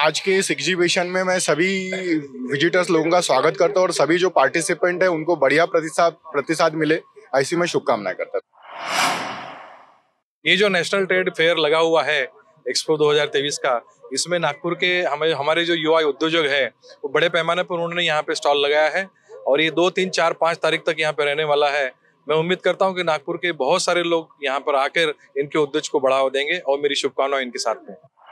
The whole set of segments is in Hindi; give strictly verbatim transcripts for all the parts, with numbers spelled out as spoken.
आज के इस एग्जीबिशन में मैं सभी विजिटर्स लोगों का स्वागत करता हूँ और सभी जो पार्टिसिपेंट है उनको बढ़िया प्रतिसाद प्रतिसाद मिले, ऐसी मैं शुभकामनाएं करता हूँ। ये जो नेशनल ट्रेड फेयर लगा हुआ है एक्सपो दो हज़ार तेईस का, इसमें नागपुर के हमें हमारे जो युवा उद्योजक है वो बड़े पैमाने पर उन्होंने यहाँ पे स्टॉल लगाया है और ये दो तीन चार पाँच तारीख तक यहाँ पे रहने वाला है। मैं उम्मीद करता हूँ कि नागपुर के बहुत सारे लोग यहाँ पर आकर इनके उद्योग को बढ़ावा देंगे और मेरी शुभकामनाएं इनके साथ में।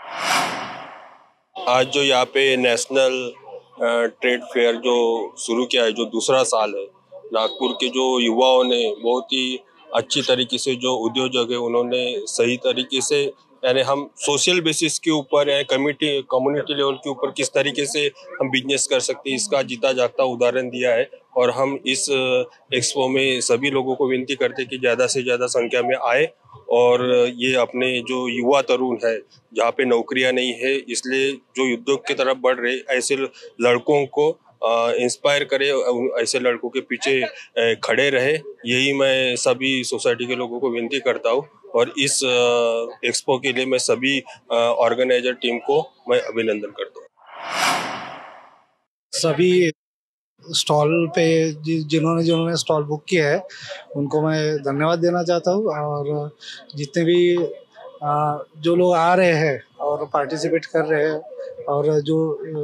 आज जो यहाँ पे नेशनल ट्रेड फेयर जो शुरू किया है, जो दूसरा साल है, नागपुर के जो युवाओं ने बहुत ही अच्छी तरीके से, जो उद्योजक है उन्होंने सही तरीके से, यानी हम सोशल बेसिस के ऊपर या कम्युनिटी कम्युनिटी लेवल के ऊपर किस तरीके से हम बिजनेस कर सकते हैं, इसका जीता जागता उदाहरण दिया है। और हम इस एक्सपो में सभी लोगों को विनती करते हैं कि ज़्यादा से ज़्यादा संख्या में आए और ये अपने जो युवा तरुण है, जहाँ पे नौकरियां नहीं है, इसलिए जो उद्योग की तरफ बढ़ रहे ऐसे लड़कों को इंस्पायर करे, ऐसे लड़कों के पीछे खड़े रहे, यही मैं सभी सोसाइटी के लोगों को विनती करता हूँ। और इस एक्सपो के लिए मैं सभी ऑर्गेनाइजर टीम को मैं अभिनंदन करता हूँ। सभी स्टॉल पे जिन्होंने जिन्होंने स्टॉल बुक किया है उनको मैं धन्यवाद देना चाहता हूँ। और जितने भी जो लोग आ रहे हैं और पार्टिसिपेट कर रहे हैं और जो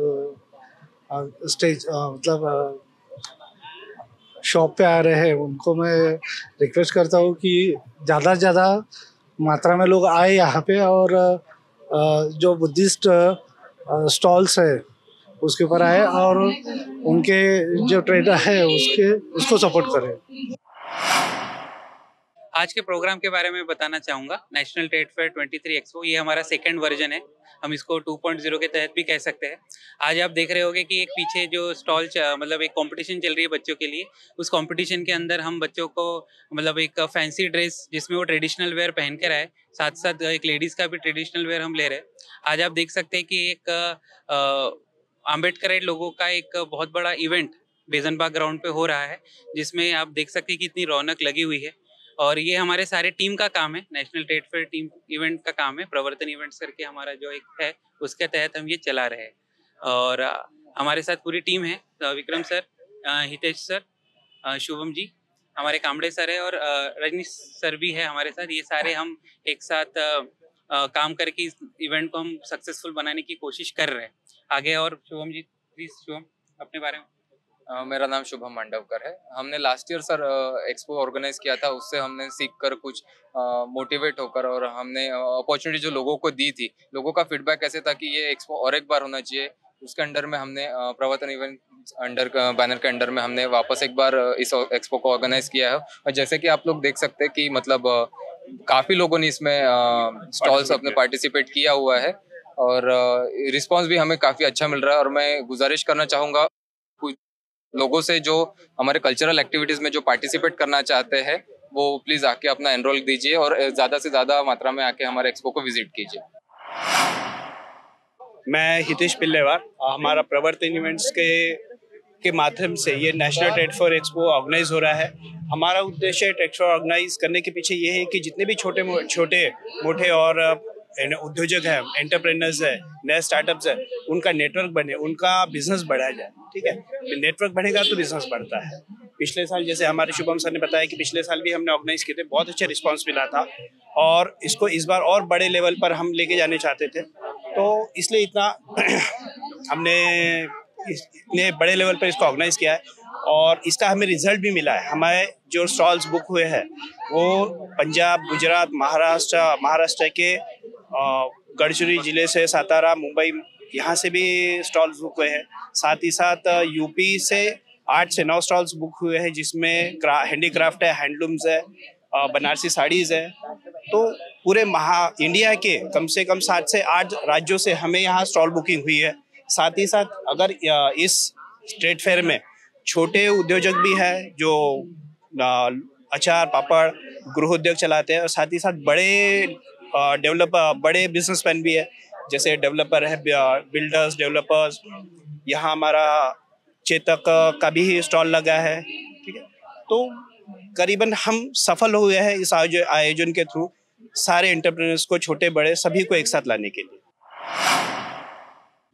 स्टेज मतलब शॉप पे आ रहे हैं उनको मैं रिक्वेस्ट करता हूँ कि ज़्यादा से ज़्यादा मात्रा में लोग आए यहाँ पे और जो बुद्धिस्ट स्टॉल्स है उसके ऊपर आए और उनके जो ट्रेडर है उसके उसको सपोर्ट करें। आज के प्रोग्राम के बारे में बताना चाहूँगा। नेशनल ट्रेड फेयर तेईस एक्सपो, ये हमारा सेकंड वर्जन है, हम इसको टू पॉइंट ज़ीरो के तहत भी कह सकते हैं। आज आप देख रहे होंगे कि एक पीछे जो स्टॉल मतलब एक कंपटीशन चल रही है बच्चों के लिए, उस कंपटीशन के अंदर हम बच्चों को मतलब एक फैंसी ड्रेस जिसमें वो ट्रेडिशनल वेयर पहन कर आए, साथ साथ एक लेडीज़ का भी ट्रेडिशनल वेयर हम ले रहे हैं। आज आप देख सकते हैं कि एक आम्बेडकर लोगों का एक बहुत बड़ा इवेंट बेजनबाग ग्राउंड पे हो रहा है, जिसमें आप देख सकते हैं कि इतनी रौनक लगी हुई है। और ये हमारे सारे टीम का काम है, national trade fair team event का काम है। प्रवर्तन इवेंट्स करके हमारा जो एक है उसके तहत हम ये चला रहे हैं। और हमारे साथ पूरी टीम है, विक्रम सर, हितेश सर, शुभम जी, हमारे कामड़े सर है और रजनीश सर भी है हमारे साथ। ये सारे हम एक साथ काम करके इस इवेंट को हम सक्सेसफुल बनाने की कोशिश कर रहे हैं आगे। और शुभम जी, प्लीज शुभम अपने बारे में। Uh, मेरा नाम शुभम मंडवकर है। हमने last year sir expo organise किया था, उससे हमने सीख कर कुछ मोटिवेट uh, होकर और हमने अपॉर्चुनिटी uh, जो लोगों को दी थी, लोगों का फीडबैक ऐसे था कि ये एक्सपो और एक बार होना चाहिए। उसके अंडर में हमने uh, Pravartan event under banner के अंडर में हमने वापस एक बार uh, इस एक्सपो को ऑर्गेनाइज किया है। और जैसे कि आप लोग देख सकते हैं कि मतलब uh, काफ़ी लोगों ने इसमें स्टॉल्स uh, अपने पार्टिसिपेट किया हुआ है और रिस्पॉन्स uh, भी हमें काफ़ी अच्छा मिल रहा है। और मैं गुजारिश करना चाहूँगा लोगों से जो हमारे कल्चरल एक्टिविटीज में जो पार्टिसिपेट करना चाहते हैं वो प्लीज आके अपना एनरोल दीजिए और ज्यादा से ज्यादा मात्रा में आके हमारे एक्सपो को विजिट कीजिए। मैं हितेश पिल्लेवार, हमारा प्रवर्तन इवेंट्स के के माध्यम से ये national trade fair expo organise हो रहा है। हमारा उद्देश्य ट्रेड फेयर ऑर्गेनाइज करने के पीछे ये है कि जितने भी छोटे छोटे मोटे और उद्योजक है, एंटरप्रेन्योर्स है, नए स्टार्टअप्स है, उनका नेटवर्क बने, उनका बिजनेस बढ़ाया जाए। ठीक है, नेटवर्क बढ़ेगा तो बिजनेस बढ़ता है। पिछले साल जैसे हमारे शुभम सर ने बताया कि पिछले साल भी हमने ऑर्गेनाइज किए थे, बहुत अच्छा रिस्पांस मिला था और इसको इस बार और बड़े लेवल पर हम लेके जाने चाहते थे, तो इसलिए इतना हमने इतने बड़े लेवल पर इसको ऑर्गेनाइज किया है और इसका हमें रिजल्ट भी मिला है। हमारे जो स्टॉल्स बुक हुए हैं वो पंजाब, गुजरात, महाराष्ट्र महाराष्ट्र के गढ़चिरोली जिले से, सातारा, मुंबई, यहाँ से भी स्टॉल्स बुक हुए हैं। साथ ही साथ यूपी से आठ से नौ स्टॉल्स बुक हुए हैं, जिसमें हैंडीक्राफ्ट है, हैंडलूम्स है, बनारसी साड़ीज़ है। तो पूरे महा इंडिया के कम से कम सात से आठ राज्यों से हमें यहाँ स्टॉल बुकिंग हुई है। साथ ही साथ अगर इस ट्रेड फेयर में छोटे उद्योजक भी है जो अचार, पापड़, गृह उद्योग चलाते हैं और साथ ही साथ बड़े डेवलपर, बड़े बिजनेसमैन भी है, जैसे डेवलपर है, बिल्डर्स, डेवलपर्स। यहाँ हमारा चेतक का भी स्टॉल लगा है। ठीक है, तो करीबन हम सफल हुए हैं इस आयोजन के थ्रू सारे एंटरप्रेन्योर्स को, छोटे बड़े सभी को एक साथ लाने के लिए।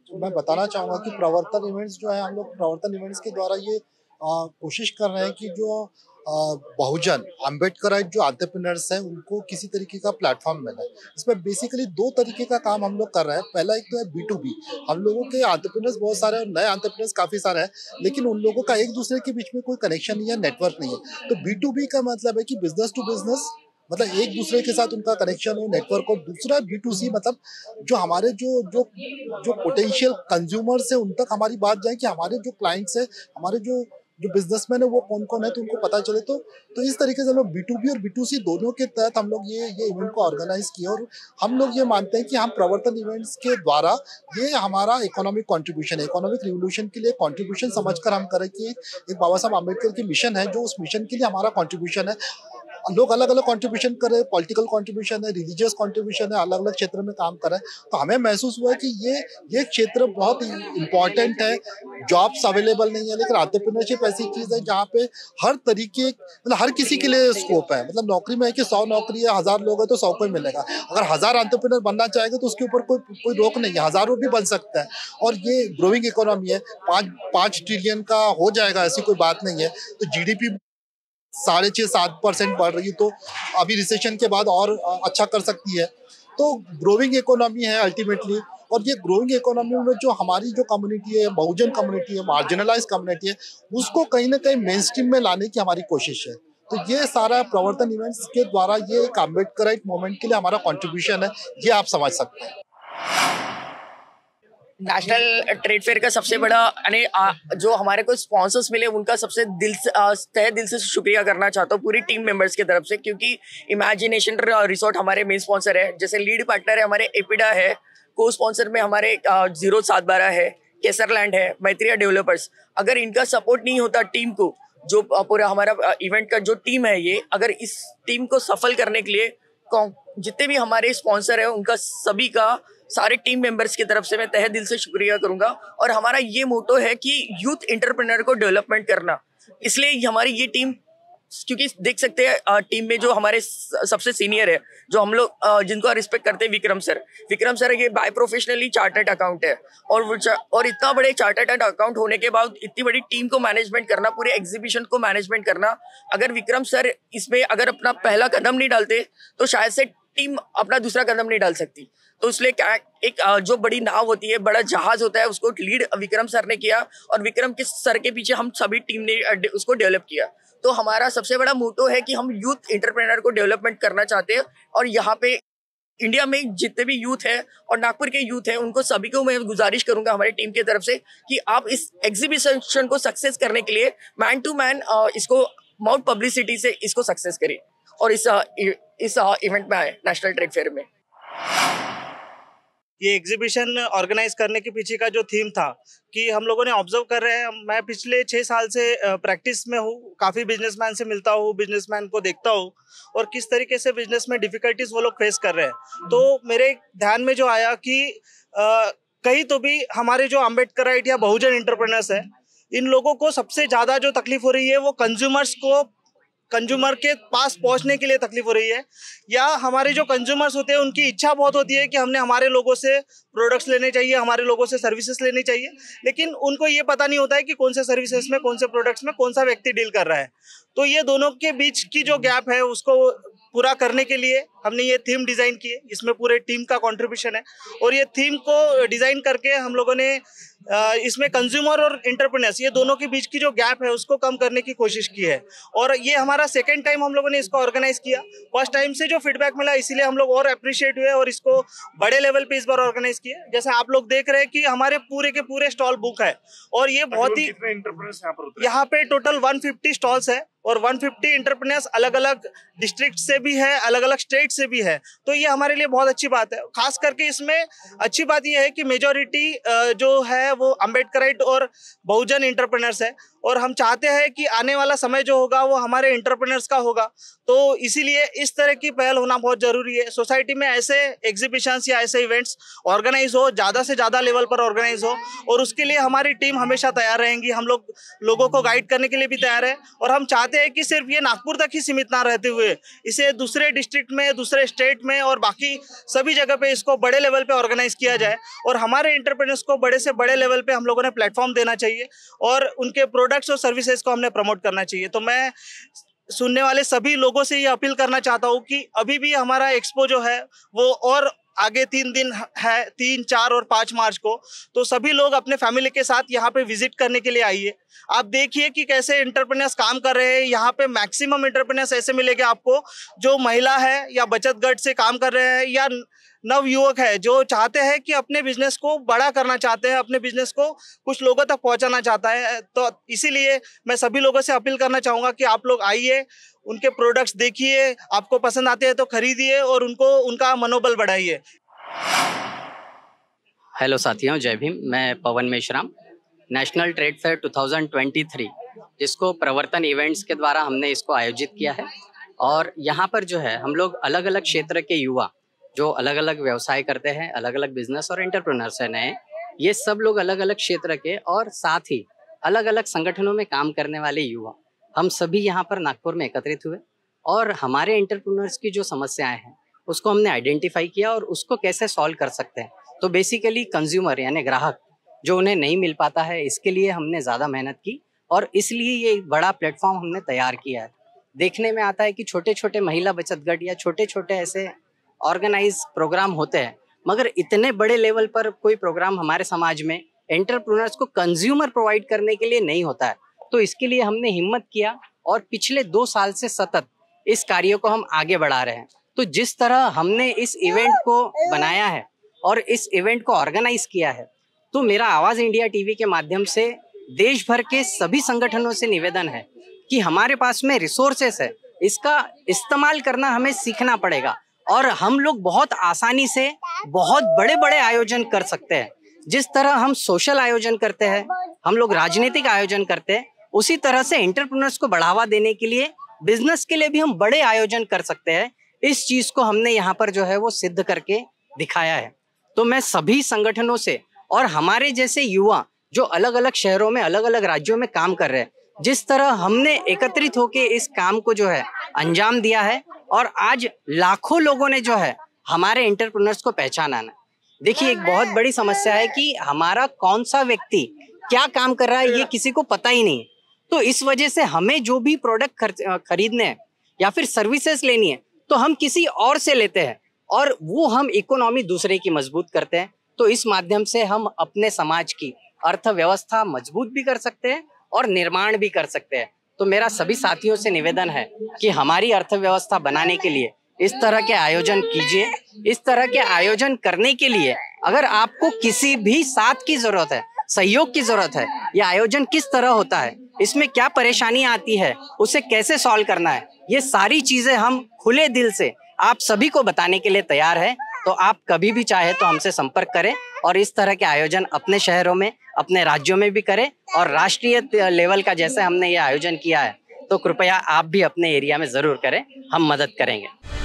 मैं बताना चाहूँगा कि प्रवर्तन इवेंट्स जो है, हम लोग प्रवर्तन इवेंट्स के द्वारा ये अ, कोशिश कर रहे हैं कि जो अ, बहुजन अम्बेडकराइट जो एंटरप्रेन्योर्स हैं उनको किसी तरीके का प्लेटफॉर्म मिले। इसमें बेसिकली दो तरीके का काम हम लोग कर रहे हैं। पहला एक तो है बी टू बी, हम लोगों के एंटरप्रेन्योर्स बहुत सारे हैं और नए एंटरप्रेन्योर्स काफ़ी सारे हैं, लेकिन उन लोगों का एक दूसरे के बीच में कोई कनेक्शन नहीं है, नेटवर्क नहीं है। तो बी टू बी का मतलब है कि बिजनेस टू बिजनेस, मतलब एक दूसरे के साथ उनका कनेक्शन हो, नेटवर्क हो। दूसरा बी टू सी, मतलब जो हमारे जो जो जो पोटेंशियल कंज्यूमर्स है उन तक हमारी बात जाए कि हमारे जो क्लाइंट्स है, हमारे जो जो बिजनेसमैन है वो कौन कौन है, तो उनको पता चले। तो तो इस तरीके से हम लोग बी टू बी और बी टू सी दोनों के तहत हम लोग ये ये इवेंट को ऑर्गेनाइज किया और हम लोग ये मानते हैं कि हम प्रवर्तन इवेंट्स के द्वारा ये हमारा इकोनॉमिक कंट्रीब्यूशन है, इकोनॉमिक रिवोल्यूशन के लिए कंट्रीब्यूशन समझकर हम करें कि एक बाबा साहब आम्बेडकर की मिशन है, जो उस मिशन के लिए हमारा कंट्रीब्यूशन है। लोग अलग अलग कंट्रीब्यूशन कर रहे हैं, पॉलिटिकल कंट्रीब्यूशन है, रिलीजियस कंट्रीब्यूशन है, अलग अलग क्षेत्र में काम कर रहे हैं। तो हमें महसूस हुआ कि ये ये क्षेत्र बहुत इंपॉर्टेंट है। जॉब्स अवेलेबल नहीं है, लेकिन एंटरप्रेन्योरशिप ऐसी चीज़ है जहाँ पे हर तरीके, मतलब हर किसी के लिए स्कोप है। मतलब नौकरी में है कि सौ नौकरी है, हज़ार लोग है तो सौ को ही मिलेगा। अगर हज़ार एंटरप्रेन्योर बनना चाहेगा तो उसके ऊपर कोई कोई रोक नहीं है, हज़ारों भी बन सकता है। और ये ग्रोइंग इकोनॉमी है, पाँच पाँच ट्रिलियन का हो जाएगा, ऐसी कोई बात नहीं है। तो जी डी पी साढ़े छः सात परसेंट बढ़ रही है, तो अभी रिसेशन के बाद और अच्छा कर सकती है। तो ग्रोइंग इकोनॉमी है अल्टीमेटली। और ये ग्रोइंग इकोनॉमी में जो हमारी जो कम्युनिटी है, बहुजन कम्युनिटी है, मार्जिनलाइज कम्युनिटी है, उसको कहीं ना कहीं मेन स्ट्रीम में लाने की हमारी कोशिश है। तो ये सारा प्रवर्तन इवेंट्स के द्वारा ये एक अम्बेडकराइट मूवमेंट के लिए हमारा कंट्रीब्यूशन है, ये आप समझ सकते हैं। नेशनल ट्रेड फेयर का सबसे बड़ा यानी जो हमारे को स्पॉन्सर्स मिले उनका सबसे दिल से तहे दिल से शुक्रिया करना चाहता हूँ पूरी टीम मेंबर्स की तरफ से, क्योंकि इमेजिनेशन रिसोर्ट हमारे मेन स्पॉन्सर है। जैसे लीड पार्टनर है हमारे एपिडा है, को स्पॉन्सर में हमारे जीरो सात बारह है, केसरलैंड है, मैत्रिया डेवलपर्स। अगर इनका सपोर्ट नहीं होता टीम को, जो पूरा हमारा इवेंट का जो टीम है, ये अगर इस टीम को सफल करने के लिए जितने भी हमारे स्पॉन्सर है उनका सभी का सारे टीम मेंबर्स की तरफ से मैं तहे दिल से शुक्रिया करूंगा। और हमारा ये मोटो है कि यूथ एंटरप्रेन्योर को डेवलपमेंट करना, इसलिए हमारी ये टीम, क्योंकि देख सकते हैं टीम में जो हमारे सबसे सीनियर है, जो हम लोग जिनको रिस्पेक्ट करते हैं, विक्रम सर। विक्रम सर ये बाय प्रोफेशनली चार्टर्ड अकाउंट है, और वो और इतना बड़े चार्टर्ड अकाउंट होने के बाद इतनी बड़ी टीम को मैनेजमेंट करना, पूरे एग्जीबिशन को मैनेजमेंट करना, अगर विक्रम सर इसमें अगर अपना पहला कदम नहीं डालते तो शायद से टीम अपना दूसरा कदम नहीं डाल सकती। तो इसलिए क्या एक जो बड़ी नाव होती है, बड़ा जहाज होता है, उसको लीड विक्रम सर ने किया और विक्रम के सर के पीछे हम सभी टीम ने उसको डेवलप किया। तो हमारा सबसे बड़ा मोटो है कि हम यूथ एंटरप्रेन्योर को डेवलपमेंट करना चाहते हैं। और यहाँ पे इंडिया में जितने भी यूथ है और नागपुर के यूथ है, उनको सभी को मैं गुजारिश करूंगा हमारी टीम की तरफ से कि आप इस एग्जीबिशन को सक्सेस करने के लिए मैन टू मैन इसको माउथ पब्लिसिटी से इसको सक्सेस करें और इस इस इवेंट में आए नेशनल ट्रेड फेयर में। ये एग्जीबिशन ऑर्गेनाइज करने के पीछे का जो थीम था कि हम लोगों ने ऑब्जर्व कर रहे हैं, मैं पिछले छः साल से प्रैक्टिस में हूँ, काफ़ी बिजनेसमैन से मिलता हूँ, बिजनेसमैन को देखता हूँ और किस तरीके से बिजनेस में डिफिकल्टीज वो लोग फेस कर रहे हैं। तो मेरे ध्यान में जो आया कि आ, कहीं तो भी हमारे जो अम्बेडकराइट या बहुजन एंटरप्रेन्योर्स है, इन लोगों को सबसे ज़्यादा जो तकलीफ हो रही है वो कंज्यूमर्स को कंज्यूमर के पास पहुंचने के लिए तकलीफ हो रही है, या हमारे जो कंज्यूमर्स होते हैं उनकी इच्छा बहुत होती है कि हमने हमारे लोगों से प्रोडक्ट्स लेने चाहिए, हमारे लोगों से सर्विसेज लेनी चाहिए, लेकिन उनको ये पता नहीं होता है कि कौन से सर्विसेज में, कौन से प्रोडक्ट्स में कौन सा व्यक्ति डील कर रहा है। तो ये दोनों के बीच की जो गैप है उसको पूरा करने के लिए हमने ये थीम डिज़ाइन की है। इसमें पूरे टीम का कंट्रीब्यूशन है और ये थीम को डिज़ाइन करके हम लोगों ने इसमें कंज्यूमर और एंटरप्रेन्योर्स ये दोनों के बीच की जो गैप है उसको कम करने की कोशिश की है। और ये हमारा सेकेंड टाइम हम लोगों ने इसको ऑर्गेनाइज किया। फर्स्ट टाइम से जो फीडबैक मिला इसीलिए हम लोग और अप्रिशिएट हुए और इसको बड़े लेवल पे इस बार ऑर्गेनाइज किया। जैसे आप लोग देख रहे हैं कि हमारे पूरे के पूरे स्टॉल बुक है और ये बहुत ही यहाँ पे टोटल एक सौ पचास स्टॉल्स है और एक सौ पचास एंटरप्रेन्योर्स अलग अलग डिस्ट्रिक्ट से भी है, अलग अलग स्टेट से भी है। तो ये हमारे लिए बहुत अच्छी बात है। खास करके इसमें अच्छी बात ये है कि मेजॉरिटी जो है वो अम्बेडकराइट और बहुजन एंटरप्रेन्योर्स है और हम चाहते हैं कि आने वाला समय जो होगा वो हमारे एंटरप्रेन्योर्स का होगा। तो इसीलिए इस तरह की पहल होना बहुत ज़रूरी है। सोसाइटी में ऐसे एग्जीबिशंस या ऐसे इवेंट्स ऑर्गेनाइज हो, ज़्यादा से ज़्यादा लेवल पर ऑर्गेनाइज हो, और उसके लिए हमारी टीम हमेशा तैयार रहेंगी। हम लोग लोगों को गाइड करने के लिए भी तैयार है, और हम चाहते हैं कि सिर्फ ये नागपुर तक ही सीमित ना रहते हुए इसे दूसरे डिस्ट्रिक्ट में, दूसरे स्टेट में और बाकी सभी जगह पे इसको बड़े लेवल पे ऑर्गेनाइज किया जाए, और हमारे एंटरप्रेन्योर्स को बड़े से बड़े लेवल पे हम लोगों ने प्लेटफॉर्म देना चाहिए और उनके प्रोडक्ट्स और सर्विसेज को हमने प्रमोट करना चाहिए। तो मैं सुनने वाले सभी लोगों से ये अपील करना चाहता हूँ कि अभी भी हमारा एक्सपो जो है वो और आगे तीन दिन है, तीन चार और पाँच मार्च को, तो सभी लोग अपने फैमिली के साथ यहाँ पे विजिट करने के लिए आइए। आप देखिए कि कैसे एंटरप्रेन्योर्स काम कर रहे हैं। यहाँ पे मैक्सिमम एंटरप्रेन्योर्स ऐसे मिलेंगे आपको जो महिला है या बचत गट से काम कर रहे हैं या नव युवक है जो चाहते हैं कि अपने बिजनेस को बड़ा करना चाहते हैं, अपने बिजनेस को कुछ लोगों तक पहुंचाना चाहता है। तो इसीलिए मैं सभी लोगों से अपील करना चाहूँगा कि आप लोग आइए, उनके प्रोडक्ट्स देखिए, आपको पसंद आते हैं तो खरीदिए और उनको उनका मनोबल बढ़ाइए। हेलो साथियों, जय भीम। मैं Pawan Meshram. National trade fair दो हज़ार तेईस जिसको प्रवर्तन इवेंट्स के द्वारा हमने इसको आयोजित किया है, और यहाँ पर जो है हम लोग अलग अलग क्षेत्र के युवा जो अलग अलग व्यवसाय करते हैं, अलग अलग बिजनेस और एंटरप्रेन्योर्स हैं नए, ये सब लोग अलग अलग क्षेत्र के और साथ ही अलग अलग संगठनों में काम करने वाले युवा, हम सभी यहाँ पर नागपुर में एकत्रित हुए और हमारे एंटरप्रेन्योर्स की जो समस्याएं हैं उसको हमने आइडेंटिफाई किया और उसको कैसे सॉल्व कर सकते हैं। तो बेसिकली कंज्यूमर यानी ग्राहक जो उन्हें नहीं मिल पाता है, इसके लिए हमने ज़्यादा मेहनत की और इसलिए ये एक बड़ा प्लेटफॉर्म हमने तैयार किया है। देखने में आता है कि छोटे छोटे महिला बचत गट या छोटे छोटे ऐसे ऑर्गेनाइज प्रोग्राम होते हैं, मगर इतने बड़े लेवल पर कोई प्रोग्राम हमारे समाज में एंटरप्रेन्योर्स को कंज्यूमर प्रोवाइड करने के लिए नहीं होता है। तो इसके लिए हमने हिम्मत किया और पिछले दो साल से सतत इस कार्य को हम आगे बढ़ा रहे हैं। तो जिस तरह हमने इस इवेंट को बनाया है और इस इवेंट को ऑर्गेनाइज किया है, तो मेरा आवाज़ इंडिया टीवी के माध्यम से देश भर के सभी संगठनों से निवेदन है कि हमारे पास में रिसोर्सेस है, इसका इस्तेमाल करना हमें सीखना पड़ेगा और हम लोग बहुत आसानी से बहुत बड़े बड़े आयोजन कर सकते हैं। जिस तरह हम सोशल आयोजन करते हैं, हम लोग राजनीतिक आयोजन करते हैं, उसी तरह से एंटरप्रेन्योर्स को बढ़ावा देने के लिए, बिजनेस के लिए भी हम बड़े आयोजन कर सकते हैं। इस चीज को हमने यहाँ पर जो है वो सिद्ध करके दिखाया है। तो मैं सभी संगठनों से और हमारे जैसे युवा जो अलग अलग शहरों में, अलग अलग राज्यों में काम कर रहे हैं, जिस तरह हमने एकत्रित होके इस काम को जो है अंजाम दिया है और आज लाखों लोगों ने जो है हमारे एंटरप्रेन्योर्स को पहचाना है। देखिए, एक बहुत बड़ी समस्या है कि हमारा कौन सा व्यक्ति क्या काम कर रहा है ये किसी को पता ही नहीं। तो इस वजह से हमें जो भी प्रोडक्ट खरीदने हैं या फिर सर्विसेज लेनी है तो हम किसी और से लेते हैं और वो हम इकोनॉमी दूसरे की मजबूत करते हैं। तो इस माध्यम से हम अपने समाज की अर्थव्यवस्था मजबूत भी कर सकते हैं और निर्माण भी कर सकते हैं। तो मेरा सभी साथियों से निवेदन है कि हमारी अर्थव्यवस्था बनाने के लिए इस तरह के आयोजन कीजिए। इस तरह के आयोजन करने के लिए अगर आपको किसी भी साथ की जरूरत है, सहयोग की जरूरत है, यह आयोजन किस तरह होता है, इसमें क्या परेशानियां आती है, उसे कैसे सॉल्व करना है, ये सारी चीजें हम खुले दिल से आप सभी को बताने के लिए तैयार है। तो आप कभी भी चाहे तो हमसे संपर्क करें और इस तरह के आयोजन अपने शहरों में, अपने राज्यों में भी करें और राष्ट्रीय लेवल का जैसे हमने ये आयोजन किया है तो कृपया आप भी अपने एरिया में जरूर करें, हम मदद करेंगे।